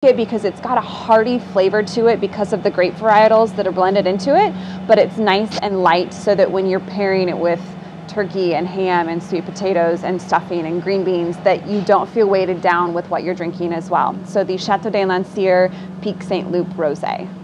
it because it's got a hearty flavor to it because of the grape varietals that are blended into it, but it's nice and light so that when you're pairing it with turkey and ham and sweet potatoes and stuffing and green beans, that you don't feel weighted down with what you're drinking as well. So the Chateau de Lancyre Pique St. Loup Rosé.